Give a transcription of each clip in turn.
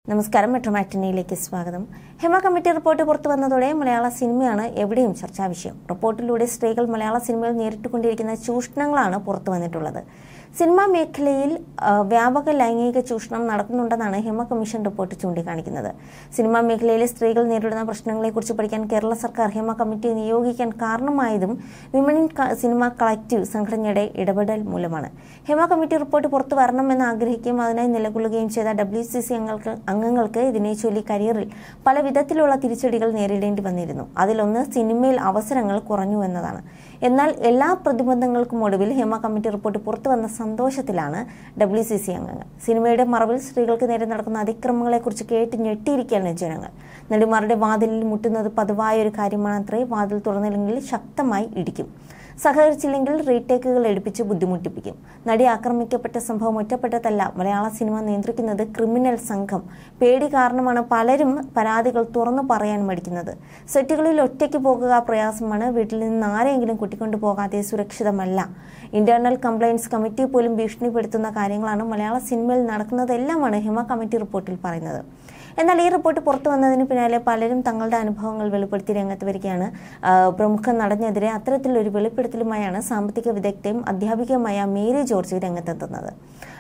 നമസ്കാരം മെട്രോ മാറ്റിനിയിലേക്ക് സ്വാഗതം. Hema committee report പുറത്തുവന്നതോടെ മലയാള സിനിമയാണ് എവിടെയും ചർച്ചാ വിഷയം. റിപ്പോർട്ടിലൂടെ സ്ത്രീകൾ മലയാള സിനിമയിൽ നേരിട്ടുകൊണ്ടിരിക്കുന്ന ചൂഷണങ്ങളാണ് പുറത്തുവന്നിട്ടുള്ളത്. സിനിമാ മേഖലയിൽ വ്യാപക ലൈംഗിക ചൂഷണം നടക്കുന്നുണ്ടെന്നാണ് ഹേമ കമ്മീഷൻ റിപ്പോർട്ട് ചൂണ്ടിക്കാണിക്കുന്നത്. സിനിമാ മേഖലയിലെ സ്ത്രീകൾ നേരിടുന്ന പ്രശ്നങ്ങളെക്കുറിച്ച് പഠിക്കാൻ കേരള സർക്കാർ ഹേമ കമ്മിറ്റിയെ നിയോഗിക്കാൻ കാരണമായതും വിമൻ ഇൻ സിനിമ കളക്റ്റീവ് സംഘടനയുടെ ഇടപെടൽ മൂലമാണ്. ഹേമ കമ്മിറ്റി റിപ്പോർട്ട് പുറത്തു വരണമെന്ന് ആഗ്രഹിക്കുകയും അതിനായി നിലകൊള്ളുകയും ചെയ്ത WCC അംഗങ്ങൾക്ക് ഇതിനെ ചൊല്ലി കരിയറിൽ പല വിധത്തിലുള്ള തിരിച്ചടികൾ നേരിടേണ്ടി വന്നിരുന്നു. അതിലൊന്ന് സിനിമയിൽ അവസരങ്ങൾ കുറഞ്ഞു എന്നതാണ്. എന്നാൽ എല്ലാ പ്രതിബന്ധങ്ങൾക്കും ഒടുവിൽ ഹേമ കമ്മിറ്റി റിപ്പോർട്ട് പുറത്തുവന്ന സന്തോഷത്തിലാണ് WCC അംഗങ്ങൾ. സിനിമയുടെ മറവിൽ സ്ത്രീകൾക്ക് നേരെ നടക്കുന്ന അതിക്രമങ്ങളെക്കുറിച്ച് കേട്ട് ഞെട്ടിയിരിക്കുകയാണ് ജനങ്ങൾ. നടിമാരുടെ വാതിലിൽ മുട്ടുന്നത് പതിവായ ഒരു കാര്യമാണത്രേ. വാതിൽ തുറന്നില്ലെങ്കിൽ ശക്തമായി ഇടിക്കും, സഹകരിച്ചില്ലെങ്കിൽ റീടേക്കുകൾ എടുപ്പിച്ച് ബുദ്ധിമുട്ടിപ്പിക്കും. നടി ആക്രമിക്കപ്പെട്ട സംഭവം ഒറ്റപ്പെട്ടതല്ല. മലയാള സിനിമ നിയന്ത്രിക്കുന്നത് ക്രിമിനൽ സംഘം. പേടി കാരണമാണ് പലരും പരാതികൾ തുറന്നു പറയാൻ മടിക്കുന്നത്. സെറ്റുകളിൽ ഒറ്റയ്ക്ക് പോകുക പ്രയാസമാണ്. വീട്ടിൽ നിന്ന് ആരെങ്കിലും കൂട്ടിക്കൊണ്ടു പോകാതെ സുരക്ഷിതമല്ല. ഇന്റേണൽ കംപ്ലയിൻസ് കമ്മിറ്റി പോലും ഭീഷണിപ്പെടുത്തുന്ന കാര്യങ്ങളാണ് മലയാള സിനിമയിൽ നടക്കുന്നതെല്ലാമാണ് ഹേമ കമ്മിറ്റി റിപ്പോർട്ടിൽ പറയുന്നത്. എന്നാൽ ഈ റിപ്പോർട്ട് പുറത്തു വന്നതിന് പിന്നാലെ പലരും തങ്ങളുടെ അനുഭവങ്ങൾ വെളിപ്പെടുത്തി രംഗത്ത് വരികയാണ്. പ്രമുഖ നടനെതിരെ അത്തരത്തിലൊരു വെളിപ്പെടുത്തലുമായാണ് സാമ്പത്തിക വിദഗ്ധയും അധ്യാപികയുമായ മേരി ജോർജ് രംഗത്തെത്തുന്നത്.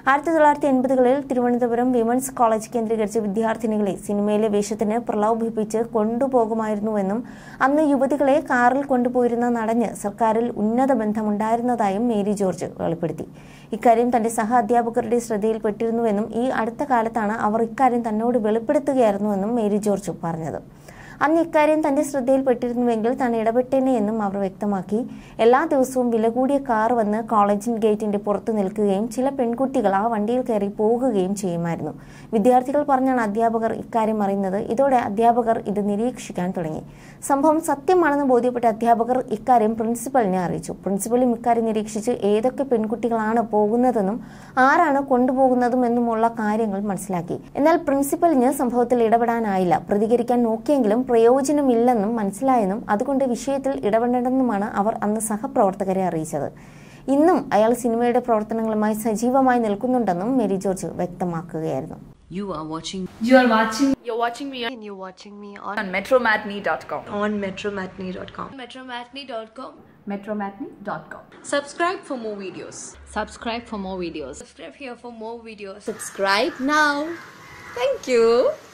1980കളിൽ തിരുവനന്തപുരം വിമൻസ് കോളേജ് കേന്ദ്രീകരിച്ച് വിദ്യാർത്ഥിനികളെ സിനിമയിലെ വേഷത്തിന് പ്രലോഭിപ്പിച്ച് കൊണ്ടുപോകുമായിരുന്നുവെന്നും അന്ന് യുവതികളെ കാറിൽ കൊണ്ടുപോയിരുന്ന നടന് സർക്കാരിൽ ഉന്നത ബന്ധമുണ്ടായിരുന്നതായും മേരി ജോർജ് വെളിപ്പെടുത്തി. ഇക്കാര്യം തന്റെ സഹ അധ്യാപകരുടെ ശ്രദ്ധയിൽപ്പെട്ടിരുന്നുവെന്നും ഈ അടുത്ത കാലത്താണ് അവർ ഇക്കാര്യം തന്നോട് വെളിപ്പെടുത്തുകയായിരുന്നുവെന്നും മേരി ജോർജ് പറഞ്ഞത്. അന്ന് ഇക്കാര്യം തന്റെ ശ്രദ്ധയിൽപ്പെട്ടിരുന്നുവെങ്കിൽ താൻ ഇടപെട്ടേനെ എന്നും അവർ വ്യക്തമാക്കി. എല്ലാ ദിവസവും വില കൂടിയ കാർ വന്ന് കോളേജിൻ ഗേറ്റിന്റെ പുറത്തു നിൽക്കുകയും ചില പെൺകുട്ടികൾ ആ വണ്ടിയിൽ കയറി പോകുകയും ചെയ്യുമായിരുന്നു. വിദ്യാർത്ഥികൾ പറഞ്ഞാണ് അധ്യാപകർ ഇക്കാര്യം അറിയുന്നത്. ഇതോടെ അധ്യാപകർ ഇത് നിരീക്ഷിക്കാൻ തുടങ്ങി. സംഭവം സത്യമാണെന്ന് ബോധ്യപ്പെട്ട അധ്യാപകർ ഇക്കാര്യം പ്രിൻസിപ്പലിനെ അറിയിച്ചു. പ്രിൻസിപ്പലും ഇക്കാര്യം നിരീക്ഷിച്ച് ഏതൊക്കെ പെൺകുട്ടികളാണ് പോകുന്നതെന്നും ആരാണ് കൊണ്ടുപോകുന്നതും എന്നുമുള്ള കാര്യങ്ങൾ മനസ്സിലാക്കി. എന്നാൽ പ്രിൻസിപ്പലിന് സംഭവത്തിൽ ഇടപെടാനായില്ല. പ്രതികരിക്കാൻ നോക്കിയെങ്കിലും പ്രയോജനമില്ലെന്നും മനസ്സിലായെന്നും അതുകൊണ്ട് വിഷയത്തിൽ ഇടപെടണമെന്നുമാണ് അവർ അന്ന് സഹപ്രവർത്തകരെ അറിയിച്ചത്. ഇന്നും അയാൾ സിനിമയുടെ പ്രവർത്തനങ്ങളുമായി സജീവമായി നിൽക്കുന്നുണ്ടെന്നും മേരി ജോർജ് വ്യക്തമാക്കുകയായിരുന്നു. You're watching me on metromatney.com. On metromatney.com. Metromatney.com. Metromatney.com. Subscribe for more videos. Subscribe for more videos. Subscribe here for more videos. Subscribe now. Thank you.